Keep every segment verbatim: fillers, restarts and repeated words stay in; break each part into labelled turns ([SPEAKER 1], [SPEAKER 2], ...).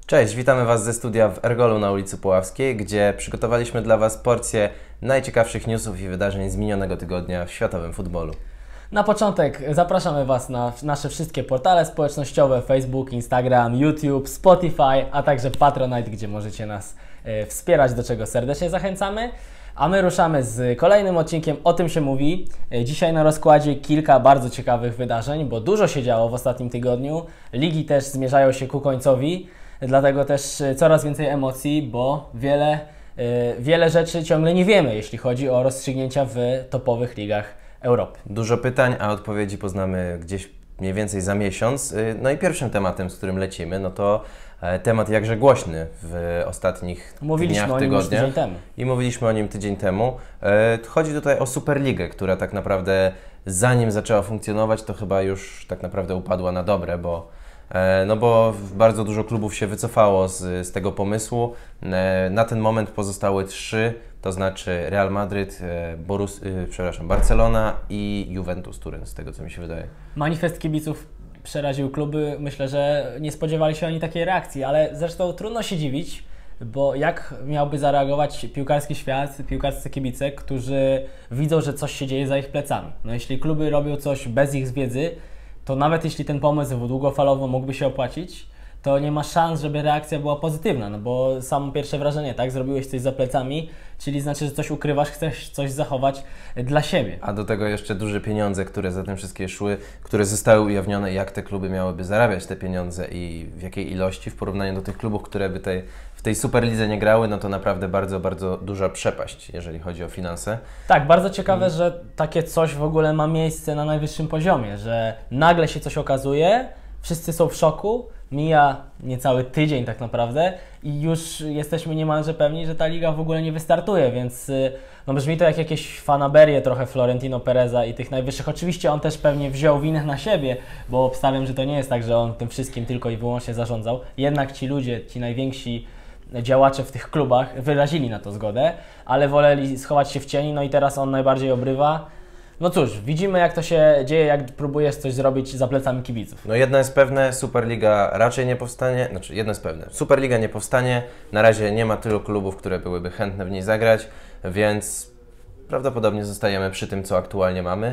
[SPEAKER 1] Cześć, witamy Was ze studia w Ergolu na ulicy Puławskiej, gdzie przygotowaliśmy dla Was porcję najciekawszych newsów i wydarzeń z minionego tygodnia w światowym futbolu.
[SPEAKER 2] Na początek zapraszamy Was na nasze wszystkie portale społecznościowe: Facebook, Instagram, YouTube, Spotify, a także Patronite, gdzie możecie nas e, wspierać, do czego serdecznie zachęcamy. A my ruszamy z kolejnym odcinkiem O tym się mówi. E, dzisiaj na rozkładzie kilka bardzo ciekawych wydarzeń, bo dużo się działo w ostatnim tygodniu. Ligi też zmierzają się ku końcowi, dlatego też coraz więcej emocji, bo wiele, e, wiele rzeczy ciągle nie wiemy, jeśli chodzi o rozstrzygnięcia w topowych ligach Europy.
[SPEAKER 1] Dużo pytań, a odpowiedzi poznamy gdzieś mniej więcej za miesiąc. No i pierwszym tematem, z którym lecimy, no to temat jakże głośny w ostatnich
[SPEAKER 2] Mówiliśmy
[SPEAKER 1] dniach,
[SPEAKER 2] o nim już
[SPEAKER 1] tygodniach.
[SPEAKER 2] tydzień temu.
[SPEAKER 1] I mówiliśmy o nim tydzień temu. Chodzi tutaj o Superligę, która tak naprawdę zanim zaczęła funkcjonować, to chyba już tak naprawdę upadła na dobre, bo No bo bardzo dużo klubów się wycofało z, z tego pomysłu. Na ten moment pozostały trzy, to znaczy Real Madryt, Borus, przepraszam, Barcelona i Juventus Turyn, z tego co mi się wydaje.
[SPEAKER 2] Manifest kibiców przeraził kluby. Myślę, że nie spodziewali się oni takiej reakcji, ale zresztą trudno się dziwić, bo jak miałby zareagować piłkarski świat, piłkarscy kibice, którzy widzą, że coś się dzieje za ich plecami. No jeśli kluby robią coś bez ich wiedzy, to nawet jeśli ten pomysł długofalowo mógłby się opłacić, to nie ma szans, żeby reakcja była pozytywna, no bo samo pierwsze wrażenie, tak, zrobiłeś coś za plecami, czyli znaczy, że coś ukrywasz, chcesz coś zachować dla siebie.
[SPEAKER 1] A do tego jeszcze duże pieniądze, które za tym wszystkie szły, które zostały ujawnione, jak te kluby miałyby zarabiać te pieniądze i w jakiej ilości w porównaniu do tych klubów, które by tej, w tej Superlidze nie grały, no to naprawdę bardzo, bardzo duża przepaść, jeżeli chodzi o finanse.
[SPEAKER 2] Tak, bardzo ciekawe, hmm. że takie coś w ogóle ma miejsce na najwyższym poziomie, że nagle się coś okazuje, wszyscy są w szoku, mija niecały tydzień tak naprawdę i już jesteśmy niemalże pewni, że ta liga w ogóle nie wystartuje, więc no brzmi to jak jakieś fanaberie trochę Florentino Pereza i tych najwyższych. Oczywiście on też pewnie wziął winę na siebie, bo obstawiam, że to nie jest tak, że on tym wszystkim tylko i wyłącznie zarządzał. Jednak ci ludzie, ci najwięksi działacze w tych klubach wyrazili na to zgodę, ale woleli schować się w cieni, no i teraz on najbardziej obrywa. No cóż, widzimy jak to się dzieje, jak próbujesz coś zrobić za plecami kibiców.
[SPEAKER 1] No jedno jest pewne, Superliga raczej nie powstanie, znaczy jedno jest pewne, Superliga nie powstanie, na razie nie ma tylu klubów, które byłyby chętne w niej zagrać, więc prawdopodobnie zostajemy przy tym, co aktualnie mamy.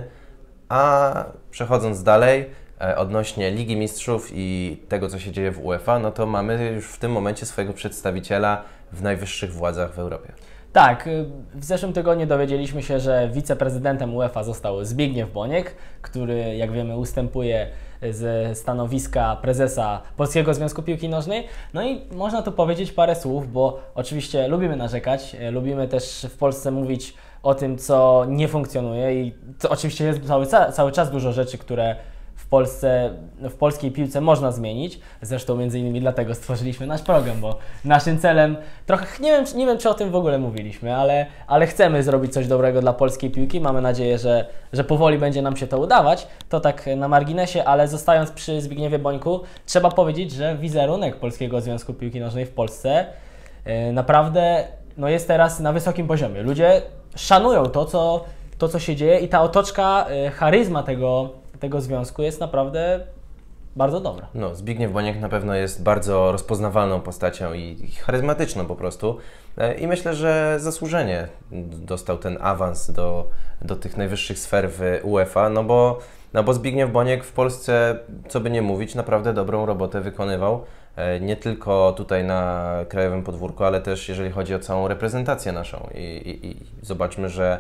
[SPEAKER 1] A przechodząc dalej, odnośnie Ligi Mistrzów i tego, co się dzieje w UEFA, no to mamy już w tym momencie swojego przedstawiciela w najwyższych władzach w Europie.
[SPEAKER 2] Tak, w zeszłym tygodniu dowiedzieliśmy się, że wiceprezydentem UEFA został Zbigniew Boniek, który, jak wiemy, ustępuje ze stanowiska prezesa Polskiego Związku Piłki Nożnej. No i można tu powiedzieć parę słów, bo oczywiście lubimy narzekać, lubimy też w Polsce mówić o tym, co nie funkcjonuje i to oczywiście jest cały, cały czas dużo rzeczy, które w Polsce, w polskiej piłce można zmienić. Zresztą między innymi dlatego stworzyliśmy nasz program, bo naszym celem, trochę nie wiem, nie wiem czy o tym w ogóle mówiliśmy, ale, ale chcemy zrobić coś dobrego dla polskiej piłki. Mamy nadzieję, że, że powoli będzie nam się to udawać. To tak na marginesie, ale zostając przy Zbigniewie Bońku, trzeba powiedzieć, że wizerunek Polskiego Związku Piłki Nożnej w Polsce yy, naprawdę no jest teraz na wysokim poziomie. Ludzie szanują to, co, to, co się dzieje i ta otoczka, yy, charyzma tego tego związku jest naprawdę bardzo dobra.
[SPEAKER 1] No, Zbigniew Boniek na pewno jest bardzo rozpoznawalną postacią i charyzmatyczną po prostu i myślę, że zasłużenie dostał ten awans do, do tych najwyższych sfer w UEFA, no bo, no bo Zbigniew Boniek w Polsce, co by nie mówić, naprawdę dobrą robotę wykonywał, nie tylko tutaj na krajowym podwórku, ale też jeżeli chodzi o całą reprezentację naszą i, i, i zobaczmy, że,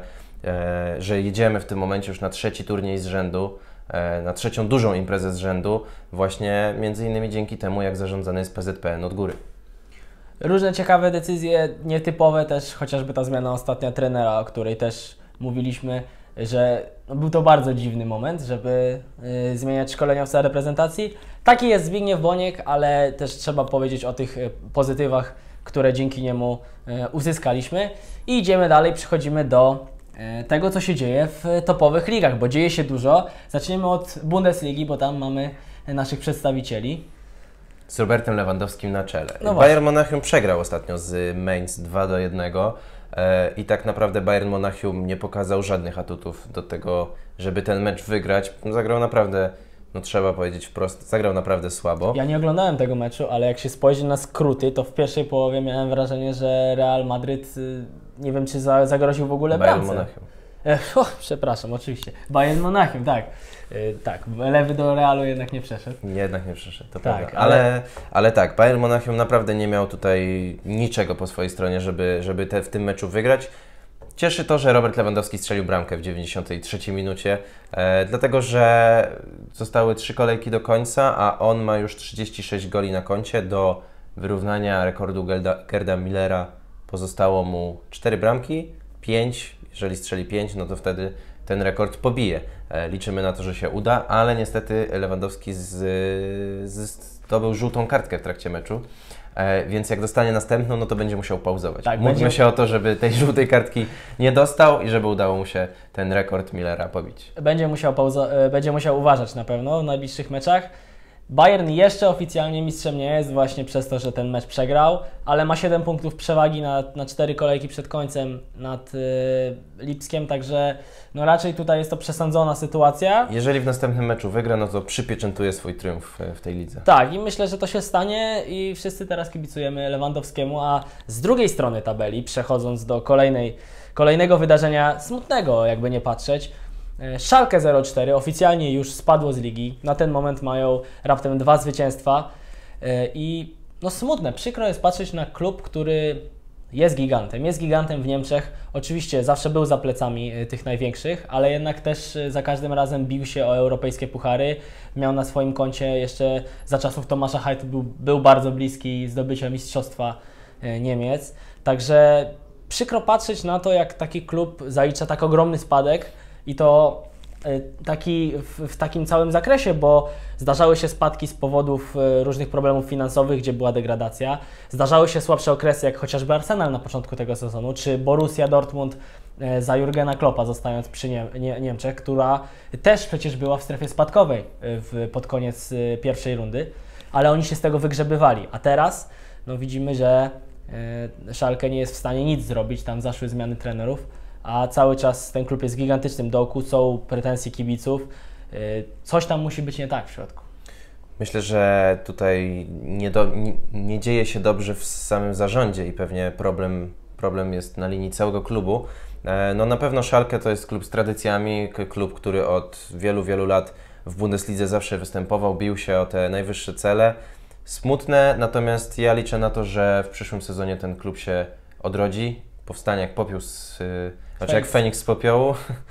[SPEAKER 1] że jedziemy w tym momencie już na trzeci turniej z rzędu, na trzecią dużą imprezę z rzędu, właśnie między innymi dzięki temu, jak zarządzany jest P Z P N od góry.
[SPEAKER 2] Różne ciekawe decyzje, nietypowe też, chociażby ta zmiana ostatnia trenera, o której też mówiliśmy, że był to bardzo dziwny moment, żeby y, zmieniać szkoleniowca reprezentacji. Taki jest Zbigniew Boniek, ale też trzeba powiedzieć o tych y, pozytywach, które dzięki niemu y, uzyskaliśmy. I idziemy dalej, przechodzimy do tego, co się dzieje w topowych ligach, bo dzieje się dużo. Zaczniemy od Bundesligi, bo tam mamy naszych przedstawicieli.
[SPEAKER 1] Z Robertem Lewandowskim na czele.
[SPEAKER 2] No
[SPEAKER 1] Bayern Monachium przegrał ostatnio z Mainz dwa do jednego i tak naprawdę Bayern Monachium nie pokazał żadnych atutów do tego, żeby ten mecz wygrać. Zagrał naprawdę no trzeba powiedzieć wprost, zagrał naprawdę słabo.
[SPEAKER 2] Ja nie oglądałem tego meczu, ale jak się spojrzy na skróty, to w pierwszej połowie miałem wrażenie, że Real Madryt, nie wiem czy za, zagroził w ogóle
[SPEAKER 1] Bayern
[SPEAKER 2] bramce.
[SPEAKER 1] Monachium.
[SPEAKER 2] O, przepraszam, oczywiście. Bayern Monachium, tak. Yy, tak, lewy do Realu jednak nie przeszedł.
[SPEAKER 1] Jednak nie przeszedł, to
[SPEAKER 2] tak,
[SPEAKER 1] prawda.
[SPEAKER 2] ale...
[SPEAKER 1] Ale, ale tak, Bayern Monachium naprawdę nie miał tutaj niczego po swojej stronie, żeby, żeby te, w tym meczu wygrać. Cieszy to, że Robert Lewandowski strzelił bramkę w dziewięćdziesiątej trzeciej minucie, e, dlatego że zostały trzy kolejki do końca, a on ma już trzydzieści sześć goli na koncie. Do wyrównania rekordu Gerda, Gerda Millera pozostało mu cztery bramki, pięć. Jeżeli strzeli pięć, no to wtedy ten rekord pobije. E, liczymy na to, że się uda, ale niestety Lewandowski z, z, zdobył żółtą kartkę w trakcie meczu. E, więc jak dostanie następną, no to będzie musiał pauzować.
[SPEAKER 2] Tak,
[SPEAKER 1] Módlmy
[SPEAKER 2] będzie...
[SPEAKER 1] się o to, żeby tej żółtej kartki nie dostał i żeby udało mu się ten rekord Millera pobić.
[SPEAKER 2] Będzie musiał, pauzo- będzie musiał uważać na pewno w najbliższych meczach. Bayern jeszcze oficjalnie mistrzem nie jest właśnie przez to, że ten mecz przegrał, ale ma siedem punktów przewagi na, na cztery kolejki przed końcem nad y, Lipskiem, także no raczej tutaj jest to przesądzona sytuacja.
[SPEAKER 1] Jeżeli w następnym meczu wygra, no to przypieczętuje swój triumf w tej lidze.
[SPEAKER 2] Tak, i myślę, że to się stanie i wszyscy teraz kibicujemy Lewandowskiemu, a z drugiej strony tabeli, przechodząc do kolejnej, kolejnego wydarzenia smutnego, jakby nie patrzeć, Schalke zero cztery oficjalnie już spadło z ligi. Na ten moment mają raptem dwa zwycięstwa i no smutne, przykro jest patrzeć na klub, który jest gigantem. Jest gigantem w Niemczech. Oczywiście zawsze był za plecami tych największych, ale jednak też za każdym razem bił się o europejskie puchary. Miał na swoim koncie jeszcze za czasów Tomasza Hajtu był, był bardzo bliski zdobycia mistrzostwa Niemiec. Także przykro patrzeć na to, jak taki klub zalicza tak ogromny spadek. I to taki, w, w takim całym zakresie, bo zdarzały się spadki z powodów różnych problemów finansowych, gdzie była degradacja. Zdarzały się słabsze okresy, jak chociażby Arsenal na początku tego sezonu, czy Borussia Dortmund za Jurgena Kloppa, zostając przy Nie- Nie- Niemczech, która też przecież była w strefie spadkowej w, pod koniec pierwszej rundy, ale oni się z tego wygrzebywali. A teraz no, widzimy, że e, Schalke nie jest w stanie nic zrobić, tam zaszły zmiany trenerów, a cały czas ten klub jest gigantycznym dołku, są pretensje kibiców. Coś tam musi być nie tak w środku.
[SPEAKER 1] Myślę, że tutaj nie, do, nie, nie dzieje się dobrze w samym zarządzie i pewnie problem, problem jest na linii całego klubu. No na pewno Schalke to jest klub z tradycjami, klub, który od wielu, wielu lat w Bundeslidze zawsze występował, bił się o te najwyższe cele. Smutne, natomiast ja liczę na to, że w przyszłym sezonie ten klub się odrodzi, powstanie jak popiół z... Znaczy jak Feniks z popiołu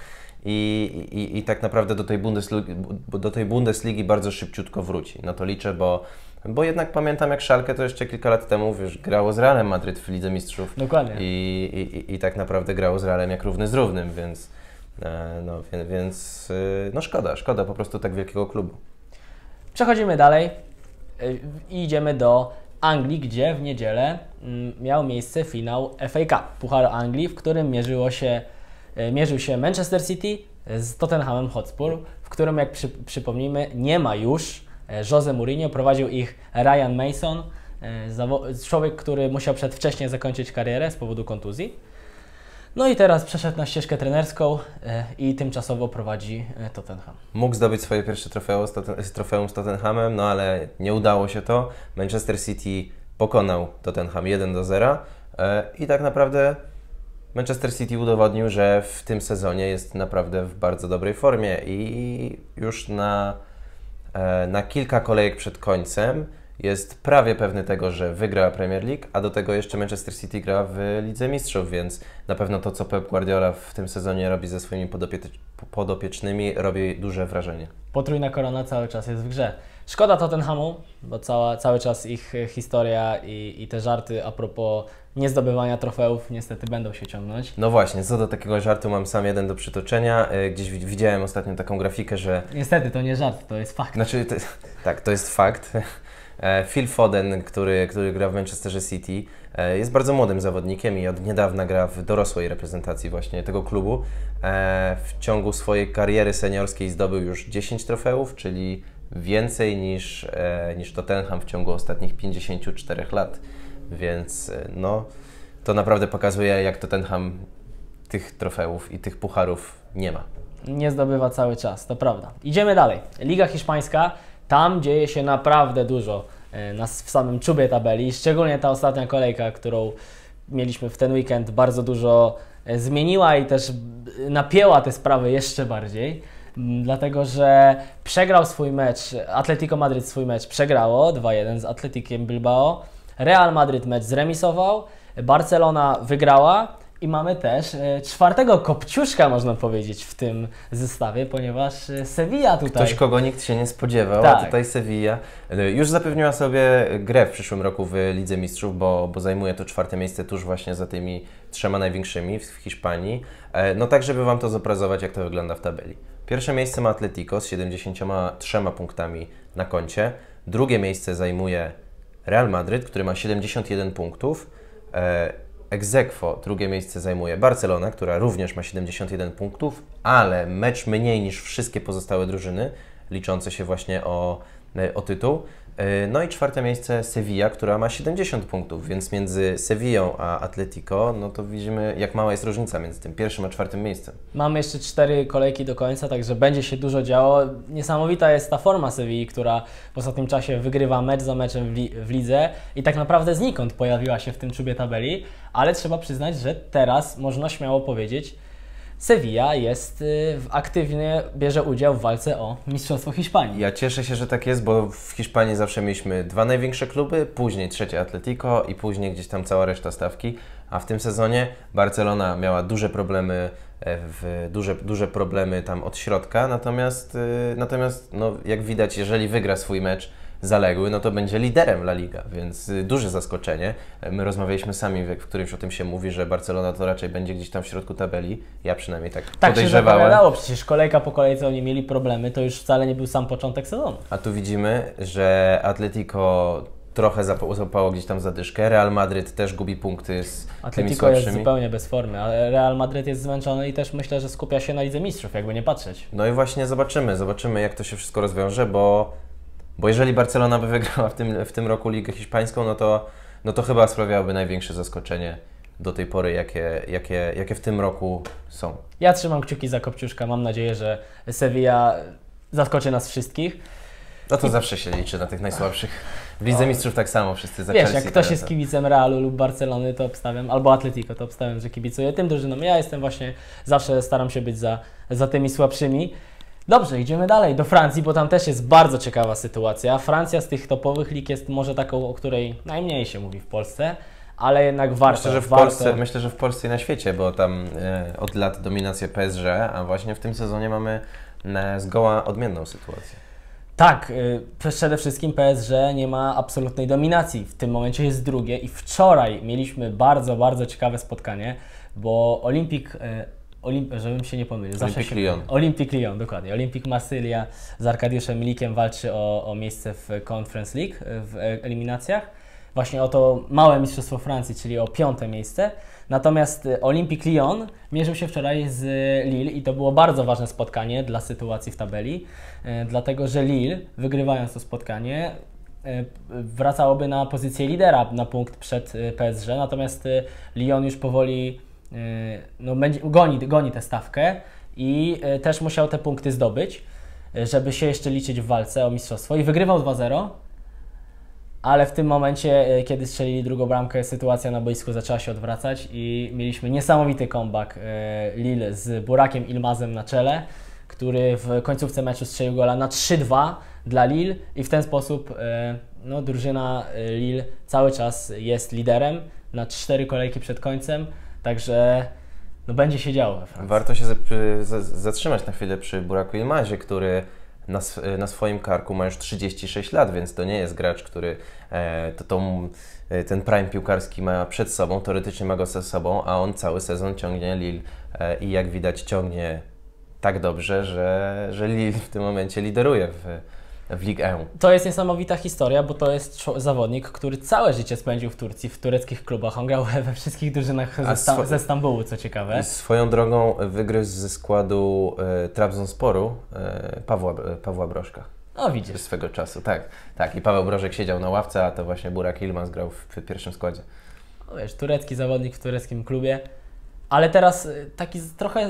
[SPEAKER 1] i, i, i tak naprawdę do tej, Bundesligi, do tej Bundesligi bardzo szybciutko wróci. Na to liczę, bo, bo jednak pamiętam jak Schalke to jeszcze kilka lat temu wiesz, grało z Realem Madryt w Lidze Mistrzów.
[SPEAKER 2] Dokładnie.
[SPEAKER 1] I, i, i tak naprawdę grało z Realem jak równy z równym, więc, no, więc no szkoda, szkoda po prostu tak wielkiego klubu.
[SPEAKER 2] Przechodzimy dalej i idziemy do Anglii, gdzie w niedzielę miał miejsce finał F A Cup, Pucharu Anglii, w którym mierzyło się, mierzył się Manchester City z Tottenhamem Hotspur, w którym, jak przy, przypomnijmy, nie ma już Jose Mourinho, prowadził ich Ryan Mason, człowiek, który musiał przedwcześnie zakończyć karierę z powodu kontuzji. No i teraz przeszedł na ścieżkę trenerską i tymczasowo prowadzi Tottenham.
[SPEAKER 1] Mógł zdobyć swoje pierwsze trofeum z, Totten- trofeum z Tottenhamem, no ale nie udało się to. Manchester City pokonał Tottenham jeden do zera i tak naprawdę Manchester City udowodnił, że w tym sezonie jest naprawdę w bardzo dobrej formie i już na, na kilka kolejek przed końcem jest prawie pewny tego, że wygra Premier League, a do tego jeszcze Manchester City gra w Lidze Mistrzów, więc na pewno to, co Pep Guardiola w tym sezonie robi ze swoimi podopie- podopiecznymi, robi duże wrażenie.
[SPEAKER 2] Potrójna korona cały czas jest w grze. Szkoda Tottenhamu, bo cała, cały czas ich historia i, i te żarty a propos niezdobywania trofeów niestety będą się ciągnąć.
[SPEAKER 1] No właśnie, co do takiego żartu mam sam jeden do przytoczenia. Gdzieś widziałem ostatnio taką grafikę, że...
[SPEAKER 2] Niestety to nie żart, to jest fakt.
[SPEAKER 1] Znaczy, to, tak, to jest fakt. Phil Foden, który, który gra w Manchesterze City, jest bardzo młodym zawodnikiem i od niedawna gra w dorosłej reprezentacji właśnie tego klubu. W ciągu swojej kariery seniorskiej zdobył już dziesięć trofeów, czyli więcej niż, niż Tottenham w ciągu ostatnich pięćdziesięciu czterech lat. Więc no, to naprawdę pokazuje, jak Tottenham tych trofeów i tych pucharów nie ma.
[SPEAKER 2] nie zdobywa cały czas, to prawda. Idziemy dalej. Liga hiszpańska, tam dzieje się naprawdę dużo na, w samym czubie tabeli, szczególnie ta ostatnia kolejka, którą mieliśmy w ten weekend, bardzo dużo zmieniła i też napięła te sprawy jeszcze bardziej, dlatego że przegrał swój mecz, Atletico Madryt swój mecz przegrało dwa jeden z Atleticiem Bilbao, Real Madryt mecz zremisował, Barcelona wygrała i mamy też e, czwartego kopciuszka, można powiedzieć, w tym zestawie, ponieważ e, Sevilla tutaj...
[SPEAKER 1] Ktoś, kogo nikt się nie spodziewał,
[SPEAKER 2] tak.
[SPEAKER 1] A tutaj Sevilla e, już zapewniła sobie grę w przyszłym roku w Lidze Mistrzów, bo, bo zajmuje to czwarte miejsce tuż właśnie za tymi trzema największymi w, w Hiszpanii. E, no tak, żeby Wam to zobrazować, jak to wygląda w tabeli. Pierwsze miejsce ma Atletico z siedemdziesięcioma trzema punktami na koncie. Drugie miejsce zajmuje Real Madryt, który ma siedemdziesiąt jeden punktów. E, Ex aequo drugie miejsce zajmuje Barcelona, która również ma siedemdziesiąt jeden punktów, ale mecz mniej niż wszystkie pozostałe drużyny, liczące się właśnie o, o tytuł. No i czwarte miejsce Sevilla, która ma siedemdziesiąt punktów, więc między Sevillą a Atletico, no to widzimy, jak mała jest różnica między tym pierwszym a czwartym miejscem.
[SPEAKER 2] Mamy jeszcze cztery kolejki do końca, także będzie się dużo działo. Niesamowita jest ta forma Sevilli, która w ostatnim czasie wygrywa mecz za meczem w, li w lidze i tak naprawdę znikąd pojawiła się w tym czubie tabeli, ale trzeba przyznać, że teraz można śmiało powiedzieć, Sevilla jest y, aktywnie bierze udział w walce o Mistrzostwo Hiszpanii.
[SPEAKER 1] Ja cieszę się, że tak jest, bo w Hiszpanii zawsze mieliśmy dwa największe kluby, później trzecie Atletico i później gdzieś tam cała reszta stawki, a w tym sezonie Barcelona miała duże problemy, w, duże, duże problemy tam od środka, natomiast, y, natomiast no, jak widać, jeżeli wygra swój mecz zaległy, no to będzie liderem La Liga, więc duże zaskoczenie. My rozmawialiśmy sami, w którymś o tym się mówi, że Barcelona to raczej będzie gdzieś tam w środku tabeli. Ja przynajmniej tak, tak podejrzewałem.
[SPEAKER 2] Tak się zapowiadało, przecież kolejka po kolejce oni mieli problemy, to już wcale nie był sam początek sezonu.
[SPEAKER 1] A tu widzimy, że Atletico trochę zapało gdzieś tam zadyszkę, Real Madryt też gubi punkty z
[SPEAKER 2] Atletico
[SPEAKER 1] tymi słabszymi.
[SPEAKER 2] jest zupełnie bez formy, ale Real Madryt jest zmęczony i też myślę, że skupia się na Lidze Mistrzów, jakby nie patrzeć.
[SPEAKER 1] No i właśnie zobaczymy, zobaczymy jak to się wszystko rozwiąże, bo Bo jeżeli Barcelona by wygrała w tym, w tym roku Ligę Hiszpańską, no to, no to chyba sprawiałoby największe zaskoczenie do tej pory, jakie, jakie, jakie w tym roku są.
[SPEAKER 2] Ja trzymam kciuki za Kopciuszka, mam nadzieję, że Sevilla zaskoczy nas wszystkich.
[SPEAKER 1] No to I... zawsze się liczy na tych najsłabszych. W Lidze Mistrzów tak samo wszyscy zaczęli.
[SPEAKER 2] Wiesz, jak ktoś jest kibicem Realu lub Barcelony, to obstawiam, albo Atletico, to obstawiam, że kibicuję tym drużynom. Ja jestem właśnie, zawsze staram się być za, za tymi słabszymi. Dobrze, idziemy dalej do Francji, bo tam też jest bardzo ciekawa sytuacja. Francja z tych topowych lig jest może taką, o której najmniej się mówi w Polsce, ale jednak warto.
[SPEAKER 1] Myślę, że w,
[SPEAKER 2] warto...
[SPEAKER 1] Polsce, myślę, że w Polsce i na świecie, bo tam e, od lat dominację P S G, a właśnie w tym sezonie mamy e, zgoła odmienną sytuację.
[SPEAKER 2] Tak, y, przede wszystkim P S G nie ma absolutnej dominacji. W tym momencie jest drugie i wczoraj mieliśmy bardzo, bardzo ciekawe spotkanie, bo Olimpik... Y, Olimp żebym się nie pomylił.
[SPEAKER 1] Olympique Lyon.
[SPEAKER 2] Olympique Lyon, dokładnie. Olympique Marsylia z Arkadiuszem Milikiem walczy o, o miejsce w Conference League w eliminacjach. Właśnie o to małe mistrzostwo Francji, czyli o piąte miejsce. Natomiast Olympique Lyon mierzył się wczoraj z Lille i to było bardzo ważne spotkanie dla sytuacji w tabeli, e, dlatego że Lille, wygrywając to spotkanie, e, wracałoby na pozycję lidera na punkt przed P S G, natomiast e, Lyon już powoli no, będzie, goni, goni tę stawkę i y, też musiał te punkty zdobyć, y, żeby się jeszcze liczyć w walce o mistrzostwo i wygrywał dwa zero, ale w tym momencie, y, kiedy strzelili drugą bramkę, sytuacja na boisku zaczęła się odwracać i mieliśmy niesamowity comeback y, Lille z Burakiem Ilmazem na czele, który w końcówce meczu strzelił gola na trzy dwa dla Lille i w ten sposób y, no, drużyna Lille cały czas jest liderem na cztery kolejki przed końcem. Także no, będzie się działo we Francji.
[SPEAKER 1] Warto się zatrzymać na chwilę przy Buraku Ilmazie, który na, na swoim karku ma już trzydzieści sześć lat, więc to nie jest gracz, który e, to, tą, ten prime piłkarski ma przed sobą, teoretycznie ma go ze sobą, a on cały sezon ciągnie Lille e, i jak widać ciągnie tak dobrze, że, że Lille w tym momencie lideruje w w Ligue jeden.
[SPEAKER 2] To jest niesamowita historia, bo to jest zawodnik, który całe życie spędził w Turcji, w tureckich klubach. On grał we wszystkich drużynach ze, Sta ze Stambułu, co ciekawe.
[SPEAKER 1] Swoją drogą wygryzł ze składu e, Trabzonsporu e, Pawła, e, Pawła Brożka.
[SPEAKER 2] O, widzisz.
[SPEAKER 1] Swego czasu, tak. Tak, i Paweł Brożek siedział na ławce, a to właśnie Burak Ilmaz grał w, w pierwszym składzie.
[SPEAKER 2] No wiesz, turecki zawodnik w tureckim klubie, ale teraz taki trochę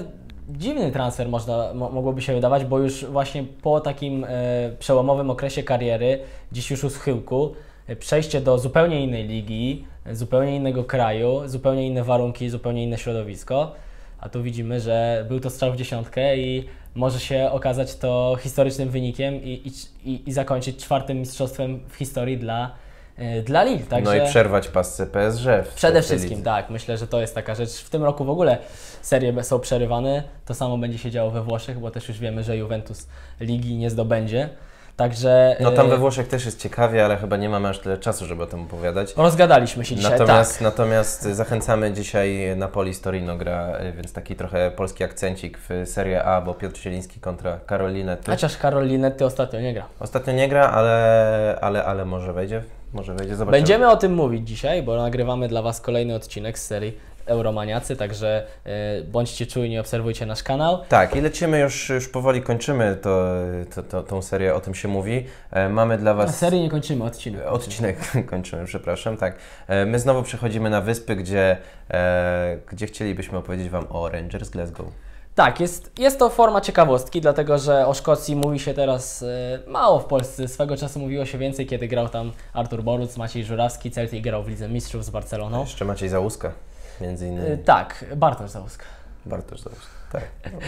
[SPEAKER 2] dziwny transfer można, mo, mogłoby się wydawać, bo już właśnie po takim e, przełomowym okresie kariery, dziś już u schyłku, e, przejście do zupełnie innej ligi, e, zupełnie innego kraju, zupełnie inne warunki, zupełnie inne środowisko, a tu widzimy, że był to strzał w dziesiątkę i może się okazać to historycznym wynikiem i, i, i zakończyć czwartym mistrzostwem w historii dla Dla Lille, także...
[SPEAKER 1] No i przerwać pasce P S G.
[SPEAKER 2] Przede wszystkim, tak. Myślę, że to jest taka rzecz. W tym roku w ogóle serie są przerywane. To samo będzie się działo we Włoszech, bo też już wiemy, że Juventus ligi nie zdobędzie. Także...
[SPEAKER 1] No tam we Włoszech też jest ciekawie, ale chyba nie mamy aż tyle czasu, żeby o tym opowiadać.
[SPEAKER 2] Rozgadaliśmy się dzisiaj,
[SPEAKER 1] natomiast,
[SPEAKER 2] tak.
[SPEAKER 1] Natomiast zachęcamy dzisiaj Napoli z Torino gra, więc taki trochę polski akcencik w Serie A, bo Piotr Zieliński kontra Karol Linetty.
[SPEAKER 2] Chociaż Karol Linetty ostatnio nie gra.
[SPEAKER 1] Ostatnio nie gra, ale, ale, ale może wejdzie. Może wejdzie, zobaczymy.
[SPEAKER 2] Będziemy o tym mówić dzisiaj, bo nagrywamy dla Was kolejny odcinek z serii Euromaniacy, także y, bądźcie czujni, obserwujcie nasz kanał.
[SPEAKER 1] Tak, i lecimy już, już powoli, kończymy to, to, to, tą serię, o tym się mówi. E, mamy dla Was...
[SPEAKER 2] A serię nie kończymy, odcinek.
[SPEAKER 1] Odcinek kończymy, przepraszam, tak. E, my znowu przechodzimy na wyspy, gdzie, e, gdzie chcielibyśmy opowiedzieć Wam o Rangers Glasgow.
[SPEAKER 2] Tak, jest, jest to forma ciekawostki, dlatego że o Szkocji mówi się teraz y, mało w Polsce. Swego czasu mówiło się więcej, kiedy grał tam Artur Boruc, Maciej Żurawski, Celtic grał w Lidze Mistrzów z Barceloną.
[SPEAKER 1] Jeszcze Maciej Załuska, między innymi.
[SPEAKER 2] Y, tak, Bartosz Załuska.
[SPEAKER 1] Bartosz Załuska, tak.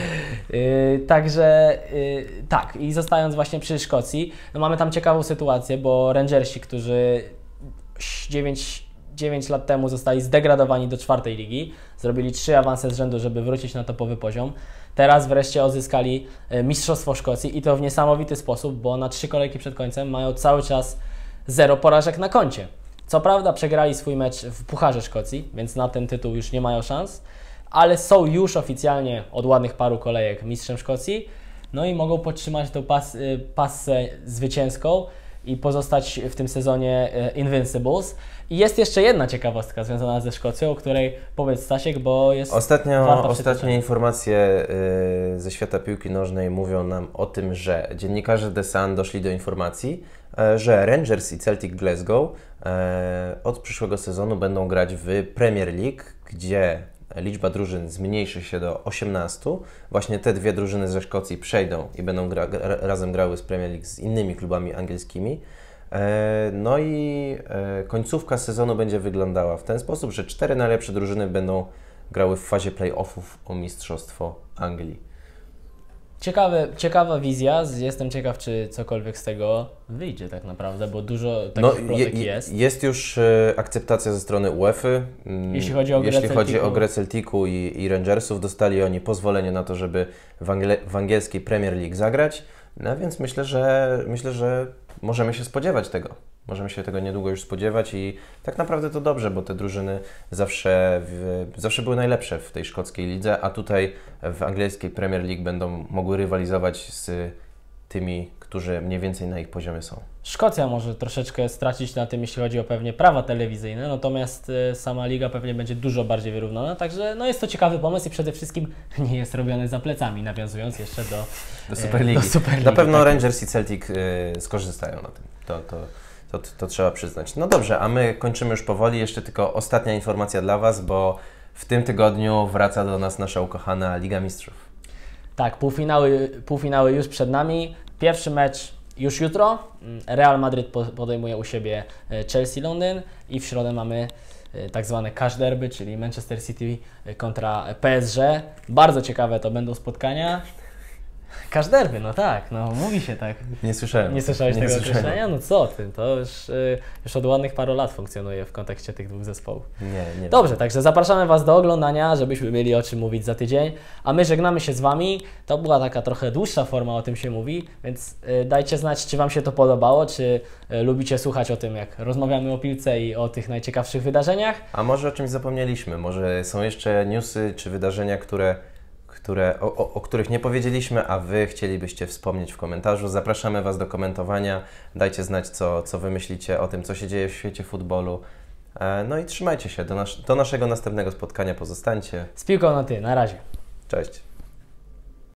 [SPEAKER 2] y, także y, tak, i zostając właśnie przy Szkocji, no mamy tam ciekawą sytuację, bo Rangersi, którzy dziewięć dziewięć lat temu zostali zdegradowani do czwartej ligi, zrobili trzy awanse z rzędu, żeby wrócić na topowy poziom. Teraz wreszcie odzyskali Mistrzostwo Szkocji i to w niesamowity sposób, bo na trzy kolejki przed końcem mają cały czas zero porażek na koncie. Co prawda przegrali swój mecz w Pucharze Szkocji, więc na ten tytuł już nie mają szans, ale są już oficjalnie od ładnych paru kolejek mistrzem Szkocji, no i mogą podtrzymać tą pas, passę zwycięską i pozostać w tym sezonie Invincibles. I jest jeszcze jedna ciekawostka związana ze Szkocją, o której powiedz, Stasiek, bo jest
[SPEAKER 1] Ostatnio, Ostatnie informacje yy, ze świata piłki nożnej mówią nam o tym, że dziennikarze The Sun doszli do informacji, yy, że Rangers i Celtic Glasgow yy, od przyszłego sezonu będą grać w Premier League, gdzie liczba drużyn zmniejszy się do osiemnastu. Właśnie te dwie drużyny ze Szkocji przejdą i będą gra, gra, razem grały z Premier League z innymi klubami angielskimi. No i końcówka sezonu będzie wyglądała w ten sposób, że cztery najlepsze drużyny będą grały w fazie play-offów o Mistrzostwo Anglii.
[SPEAKER 2] Ciekawe, ciekawa wizja, jestem ciekaw, czy cokolwiek z tego wyjdzie tak naprawdę, bo dużo takich no, plotek je, jest.
[SPEAKER 1] Jest już akceptacja ze strony UEFA.
[SPEAKER 2] Jeśli chodzi o grę
[SPEAKER 1] Jeśli chodzi o grę Celticu i, i Rangersów, dostali oni pozwolenie na to, żeby w, angle, w angielskiej Premier League zagrać, no więc myślę, że myślę, że możemy się spodziewać tego. Możemy się tego niedługo już spodziewać i tak naprawdę to dobrze, bo te drużyny zawsze, w, zawsze były najlepsze w tej szkockiej lidze, a tutaj w angielskiej Premier League będą mogły rywalizować z tymi, którzy mniej więcej na ich poziomie są.
[SPEAKER 2] Szkocja może troszeczkę stracić na tym, jeśli chodzi o pewnie prawa telewizyjne, natomiast y, sama liga pewnie będzie dużo bardziej wyrównana, także no jest to ciekawy pomysł i przede wszystkim nie jest robiony za plecami, nawiązując jeszcze do,
[SPEAKER 1] do Superligi. Do Superligi. Na pewno tak. Rangers i Celtic y, skorzystają na tym. To, to, to, to, to trzeba przyznać. No dobrze, a my kończymy już powoli. Jeszcze tylko ostatnia informacja dla Was, bo w tym tygodniu wraca do nas nasza ukochana Liga Mistrzów.
[SPEAKER 2] Tak, półfinały, półfinały już przed nami. Pierwszy mecz już jutro. Real Madryt podejmuje u siebie Chelsea Londyn i w środę mamy tak zwane cash derby, czyli Manchester City kontra P S G. Bardzo ciekawe to będą spotkania. Cash derby, no tak, no mówi się tak.
[SPEAKER 1] Nie słyszałem.
[SPEAKER 2] Nie słyszałeś nie tego określenia? No co ty, to już, już od ładnych paru lat funkcjonuje w kontekście tych dwóch zespołów.
[SPEAKER 1] Nie, nie.
[SPEAKER 2] Dobrze, także zapraszamy Was do oglądania, żebyśmy mieli o czym mówić za tydzień, a my żegnamy się z Wami. To była taka trochę dłuższa forma, o tym się mówi, więc dajcie znać, czy Wam się to podobało, czy lubicie słuchać o tym, jak rozmawiamy o piłce i o tych najciekawszych wydarzeniach.
[SPEAKER 1] A może o czymś zapomnieliśmy, może są jeszcze newsy czy wydarzenia, które Które, o, o, o których nie powiedzieliśmy, a Wy chcielibyście wspomnieć w komentarzu. Zapraszamy Was do komentowania. Dajcie znać, co, co Wy myślicie o tym, co się dzieje w świecie futbolu. E, no i trzymajcie się. Do, nas, do naszego następnego spotkania pozostańcie.
[SPEAKER 2] Z piłką na Ty. Na razie.
[SPEAKER 1] Cześć.